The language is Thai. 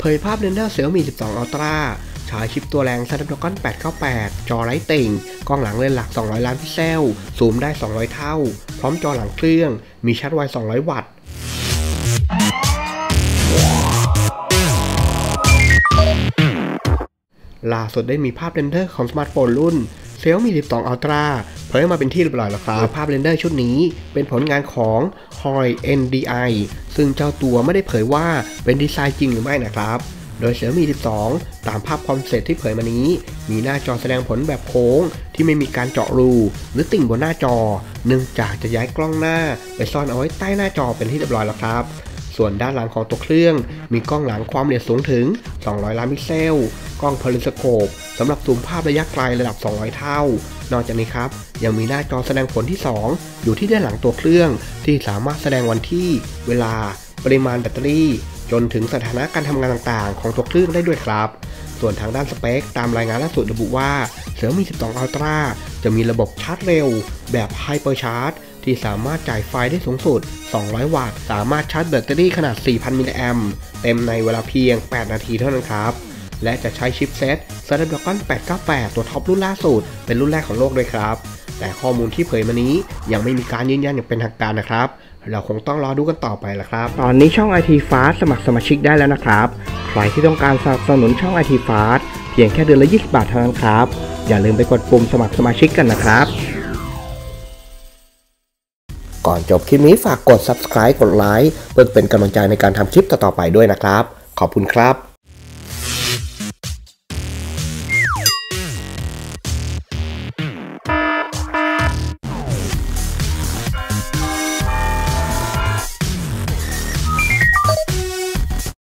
ยภาพเรนเดอร์ Xiaomi 12 Ultra ฉายชิปตัวแรง Snapdragon 898 จอไร้ติ่งกล้องหลังเลนส์หลัก200 ล้านพิกเซลซูมได้200เท่าพร้อมจอหลังเครื่องมีชาร์จไว200 วัตต์ล่าสุดได้มีภาพเรนเดอร์ของสมาร์ทโฟนรุ่น Xiaomi 12 Ultra เผยมาเป็นที่เรียบร้อยแล้วครับภาพเรนเดอร์ชุดนี้เป็นผลงานของ Hoi NDI ซึ่งเจ้าตัวไม่ได้เผยว่าเป็นดีไซน์จริงหรือไม่นะครับโดย Xiaomi 12 ตามภาพคอนเซ็ปต์ที่เผยมานี้มีหน้าจอแสดงผลแบบโค้งที่ไม่มีการเจาะรูหรือติ่งบนหน้าจอเนื่องจากจะย้ายกล้องหน้าไปซ่อนเอาไว้ใต้หน้าจอเป็นที่เรียบร้อยแล้วครับส่วนด้านหลังของตัวเครื่องมีกล้องหลังความละเอียดสูงถึง200 ล้านพิกเซลกล้องเพลิสโคปสำหรับซูมภาพระยะไกลระดับ200 เท่านอกจากนี้ครับยังมีหน้าจอแสดงผลที่2อยู่ที่ด้านหลังตัวเครื่องที่สามารถแสดงวันที่เวลาปริมาณแบตเตอรี่จนถึงสถานะการทำงานต่างๆของตัวเครื่องได้ด้วยครับส่วนทางด้านสเปคตามรายงานล่าสุดระบุว่า Xiaomi 12 Ultra จะมีระบบชาร์จเร็วแบบ Hyper Charge ที่สามารถจ่ายไฟได้สูงสุด200 วัตต์สามารถชาร์จแบตเตอรี่ขนาด 4,000 มิลลิแอมป์เต็มในเวลาเพียง 8 นาทีเท่านั้นครับและจะใช้ชิปเซ็ต Snapdragon 898 ตัวท็อปรุ่นล่าสุดเป็นรุ่นแรกของโลกด้วยครับแต่ข้อมูลที่เผยมานี้ยังไม่มีการยืนยันอย่างเป็นทางการนะครับเราคงต้องรอดูกันต่อไปละครับตอนนี้ช่อง IT Fast สมัครสมาชิกได้แล้วนะครับใครที่ต้องการสนับสนุนช่อง IT Fast เพียงแค่เดือนละ20 บาทเท่านั้นครับอย่าลืมไปกดปุ่มสมัครสมาชิกกันนะครับก่อนจบคลิปนี้ฝากกด Subscribe กดไลค์เพื่อเป็นกำลังใจในการทำคลิปต่อๆไปด้วยนะครับขอบคุณครับ